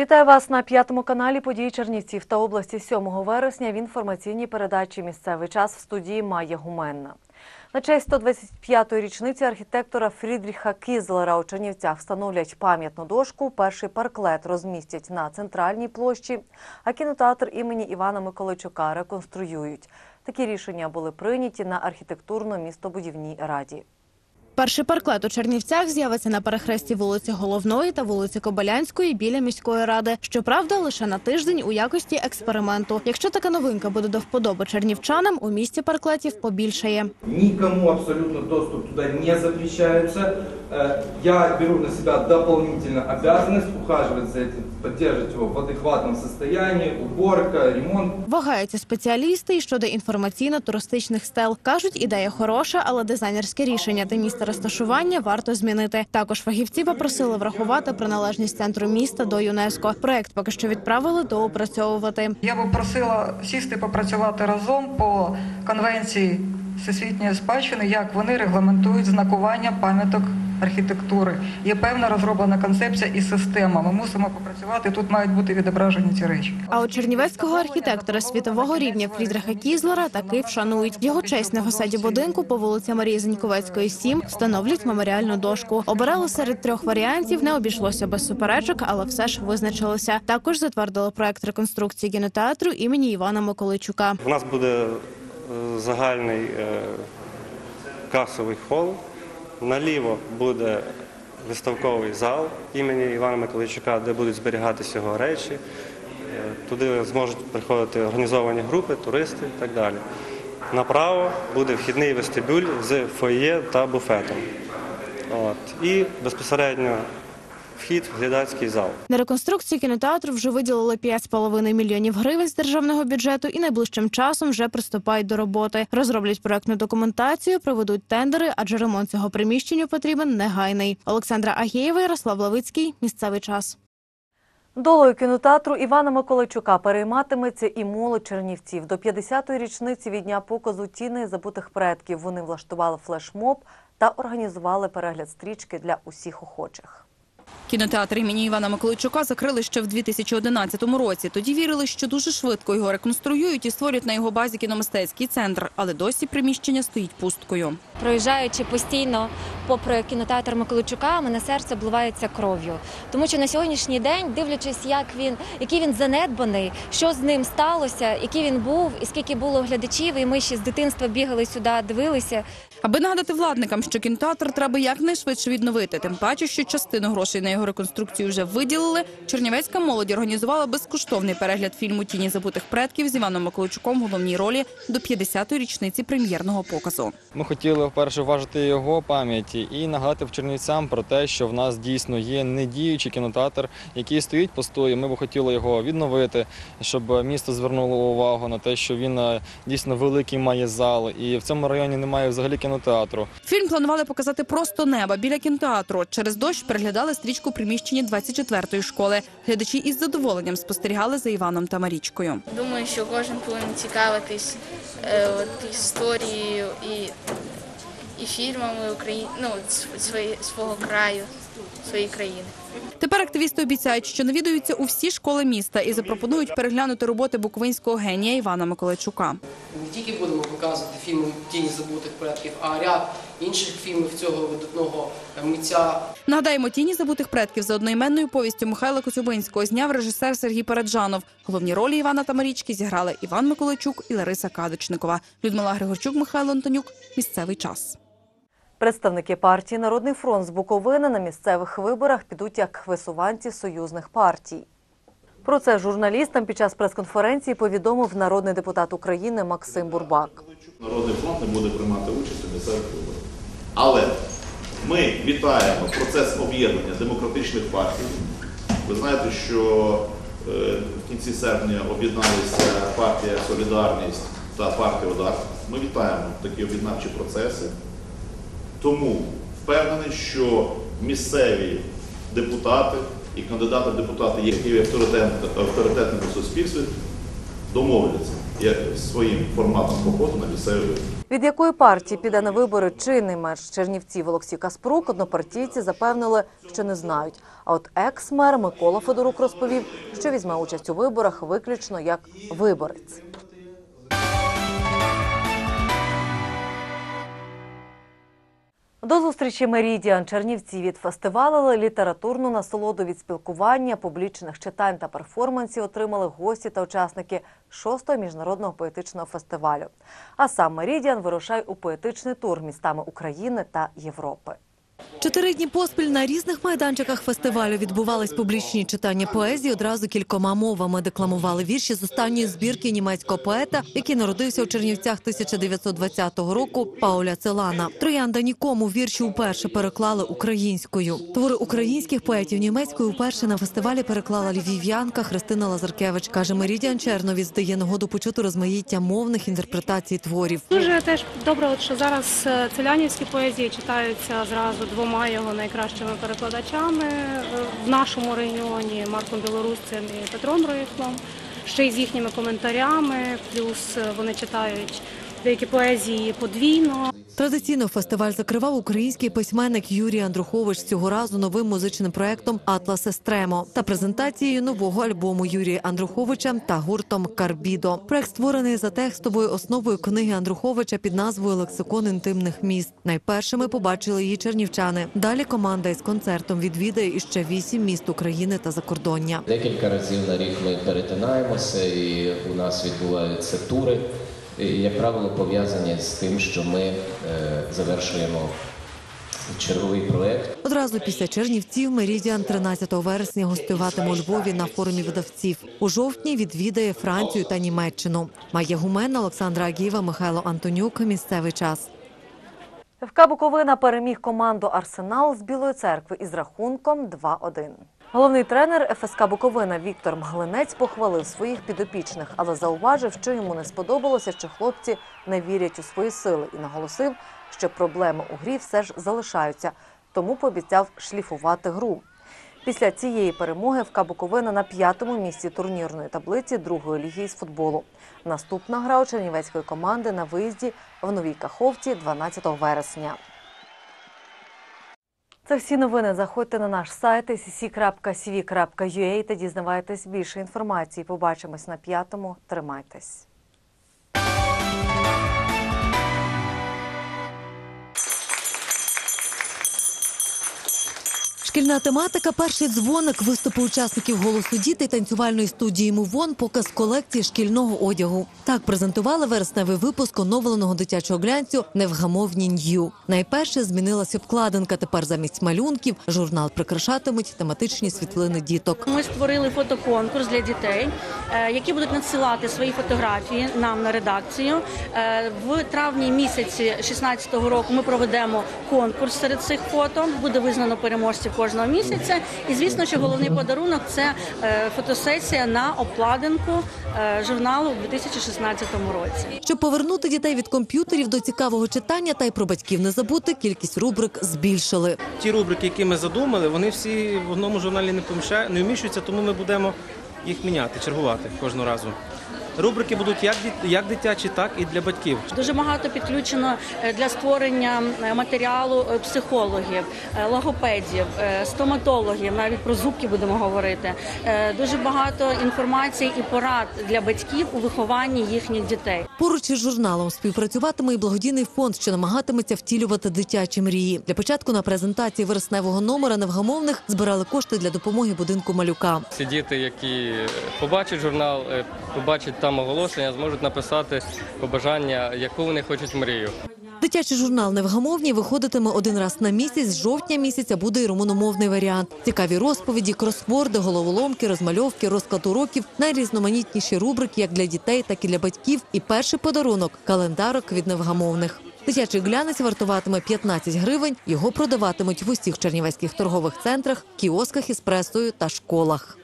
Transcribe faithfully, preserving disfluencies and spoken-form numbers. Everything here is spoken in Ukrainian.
Вітаю вас на п'ятому каналі події Чернівців та області сьомого вересня в інформаційній передачі «Місцевий час» в студії Майя Гуменна. На честь сто двадцять п'ятої річниці архітектора Фрідріха Кізлера у Чернівцях встановлять пам'ятну дошку, перший парклет розмістять на центральній площі, а кінотеатр імені Івана Миколайчука реконструюють. Такі рішення були прийняті на архітектурно-містобудівній раді. Перший парклет у Чернівцях з'явиться на перехресті вулиці Головної та вулиці Кобилянської біля міської ради. Щоправда, лише на тиждень у якості експерименту. Якщо така новинка буде до вподоби чернівчанам, у місті парклетів побільшає. Нікому абсолютно доступ туди не запрещається. Я беру на себе дополнительную обязанность ухаживать за этим, поддерживать его в адекватном состоянии, уборка, ремонт. Вагаються спеціалісти і щодо інформаційно-туристичних стел. Кажуть, ідея хороша, але дизайнерське рішення та місце розташування варто змінити. Також фахівці попросили врахувати приналежність центру міста до ЮНЕСКО. Проект поки що відправили доопрацьовувати. Я би просила сісти попрацювати разом по конвенції всесвітньої спадщини, як вони регламентують знакування пам'яток архітектури. Є певна розроблена концепція і система. Ми мусимо попрацювати, тут мають бути відображені ці речі. А у чернівецького архітектора світового рівня Фрідриха Кізлера таки вшанують. Його честь на фасаді будинку по вулиці Марії Заньковецької, сім встановлять меморіальну дошку. Обирали серед трьох варіантів, не обійшлося без суперечок, але все ж визначилося. Також затвердили проект реконструкції кінотеатру імені Івана Миколайчука. У нас буде загальний касовий хол. Наліво буде виставковий зал імені Івана Миколайчука, де будуть зберігатися його речі. Туди зможуть приходити організовані групи, туристи і так далі. Направо буде вхідний вестибюль з фойє та буфетом. От. І безпосередньо вхід в глядацький зал. На реконструкцію кінотеатру вже виділили п'ять з половиною мільйонів гривень з державного бюджету і найближчим часом вже приступають до роботи. Розроблять проектну документацію, проведуть тендери, адже ремонт цього приміщення потрібен негайний. Олександра Агєєва, Ярослав Лавицький. Місцевий час. Долею кінотеатру Івана Миколайчука перейматиметься і молодь чернівців. До п'ятдесятої річниці від дня показу «Тіни забутих предків» вони влаштували флешмоб та організували перегляд стрічки для усіх охочих. Кінотеатр імені Івана Миколайчука закрили ще в дві тисячі одинадцятому році. Тоді вірили, що дуже швидко його реконструюють і створять на його базі кіномистецький центр. Але досі приміщення стоїть пусткою. Проїжджаючи постійно попри кінотеатр Миколайчука, мене серце обливається кров'ю. Тому що на сьогоднішній день, дивлячись, як він, який він занедбаний, що з ним сталося, який він був, і скільки було глядачів, і ми ще з дитинства бігали сюди, дивилися. Аби нагадати владникам, що кінотеатр треба якнайшвидше відновити, тим паче, що частину грошей на його реконструкцію вже виділили, чернівецька молодь організувала безкоштовний перегляд фільму «Тіні забутих предків» з Іваном Миколайчуком в головній ролі до п'ятдесятої річниці прем'єрного показу. Ми хотіли вперше вважати його пам'яті і нагадати чернівцям про те, що в нас дійсно є недіючий кінотеатр, який стоїть постою. Ми б хотіли його відновити, щоб місто звернуло увагу на те, що він дійсно великий має зал, і в цьому районі немає взагалі кінотеатру. Фільм планували показати просто неба біля кінотеатру. Через дощ переглядали стрічку у приміщенні двадцять четвертої школи. Глядачі із задоволенням спостерігали за Іваном та Марічкою. Думаю, що кожен повинен цікавитись е, от, історією і, і фільмами України, ну, свої, свого краю, своєї країни. Тепер активісти обіцяють, що навідуються у всі школи міста і запропонують переглянути роботи буковинського генія Івана Миколайчука. Не тільки будемо показувати фільми «Тіні забутих предків», а ряд інших фільмів цього видатного митця. Нагадаємо, «Тіні забутих предків» за одноіменною повістю Михайла Коцюбинського зняв режисер Сергій Параджанов. Головні ролі Івана та Марічки зіграли Іван Миколайчук і Лариса Кадочникова. Людмила Григорчук, Михайло Антонюк. Місцевий час. Представники партії «Народний фронт» з Буковини на місцевих виборах підуть як висуванці союзних партій. Про це журналістам під час прес-конференції повідомив народний депутат України Максим Бурбак. Народний фронт не буде приймати участь у місцевих виборах. Але ми вітаємо процес об'єднання демократичних партій. Ви знаєте, що в кінці серпня об'єдналися партія «Солідарність» та партія «Удар». Ми вітаємо такі об'єднавчі процеси. Тому впевнений, що місцеві депутати і кандидати в депутати, які є авторитетними в суспільстві, домовляться як своїм форматом походу на місцеві вибори. Від якої партії піде на вибори чинний мер Чернівців Олексій Каспрук, однопартійці запевнили, що не знають. А от екс-мер Микола Федорук розповів, що візьме участь у виборах виключно як виборець. До зустрічі «Меридіан» Чернівці відфестивалили, літературну насолоду від спілкування, публічних читань та перформансів отримали гості та учасники шостого міжнародного поетичного фестивалю. А сам «Меридіан» вирушає у поетичний тур містами України та Європи. Чотири дні поспіль на різних майданчиках фестивалю відбувались публічні читання поезії одразу кількома мовами. Декламували вірші з останньої збірки німецького поета, який народився у Чернівцях тисяча дев'ятсот двадцятого року, Пауля Целана. «Троянда нікому» вірші уперше переклали українською. Твори українських поетів німецькою уперше на фестивалі переклала львів'янка Христина Лазаркевич. Каже, «Меридіан» Черновіць дає нагоду почути розмаїття мовних інтерпретацій творів. Дуже теж добре, що зараз целянівські поезії читаються зразу двома його найкращими перекладачами в нашому регіоні – Марком Білорусцем і Петром Рихлом, ще й з їхніми коментарями, плюс вони читають деякі поезії подвійно. Традиційно фестиваль закривав український письменник Юрій Андрухович, цього разу новим музичним проєктом «Атлас Естремо» та презентацією нового альбому Юрія Андруховича та гуртом «Карбідо». Проєкт створений за текстовою основою книги Андруховича під назвою «Лексикон інтимних міст». Найпершими побачили її чернівчани. Далі команда із концертом відвідає іще вісім міст України та закордоння. Декілька разів на рік ми перетинаємося і у нас відбуваються тури. Як правило, пов'язані з тим, що ми е, завершуємо черговий проєкт. Одразу після Чернівців «Меридіан» тринадцятого вересня гостюватиме у Львові на форумі видавців. У жовтні відвідає Францію та Німеччину. Майя Гуменна, Олександра Агієва, Михайло Антонюк. Місцевий час. ФК «Буковина» переміг команду «Арсенал» з Білої Церкви із рахунком два один. Головний тренер ФСК «Буковина» Віктор Мглинець похвалив своїх підопічних, але зауважив, що йому не сподобалося, що хлопці не вірять у свої сили і наголосив, що проблеми у грі все ж залишаються, тому пообіцяв шліфувати гру. Після цієї перемоги ФК «Буковина» на п'ятому місці турнірної таблиці другої ліги із футболу. Наступна гра у чернівецької команди на виїзді в Новій Каховці дванадцятого вересня. Це всі новини. Заходьте на наш сайт ес сі крапка сі ві крапка ю а та дізнавайтесь більше інформації. Побачимось на п'ятому. Тримайтесь. Шкільна тематика, перший дзвоник, виступи учасників «Голосу діти» танцювальної студії «Мувон», показ колекції шкільного одягу. Так презентували вересневий випуск оновленого дитячого глянцю «Невгамовні Нью». Найперше змінилась обкладинка. Тепер замість малюнків журнал прикрашатимуть тематичні світлини діток. Ми створили фотоконкурс для дітей, які будуть надсилати свої фотографії нам на редакцію. В травні місяці шістнадцятого року ми проведемо конкурс серед цих фото. Буде визнано переможців кожного місяця. І, звісно, що головний подарунок – це фотосесія на обкладинку журналу у дві тисячі шістнадцятому році. Щоб повернути дітей від комп'ютерів до цікавого читання та й про батьків не забути, кількість рубрик збільшили. Ті рубрики, які ми задумали, вони всі в одному журналі не поміщаються, не вміщуються, тому ми будемо їх міняти, чергувати кожного разу. Рубрики будуть як, як дитячі, так і для батьків. Дуже багато підключено для створення матеріалу психологів, логопедів, стоматологів, навіть про зубки будемо говорити. Дуже багато інформації і порад для батьків у вихованні їхніх дітей. Поруч із журналом співпрацюватиме і благодійний фонд, що намагатиметься втілювати дитячі мрії. Для початку на презентації вересневого номера «Невгамовних» збирали кошти для допомоги будинку малюка. Всі діти, які побачать журнал, побачать там оголошення, зможуть написати побажання, яку вони хочуть мрію. Дитячий журнал «Невгамовні» виходитиме один раз на місяць. З жовтня місяця буде і румуномовний варіант. Цікаві розповіді, кросворди, головоломки, розмальовки, розклад уроків, найрізноманітніші рубрики як для дітей, так і для батьків. І перший подарунок – календарок від «Невгамовних». Дитячий глянець вартуватиме п'ятнадцять гривень. Його продаватимуть в усіх чернівецьких торгових центрах, кіосках із пресою та школах.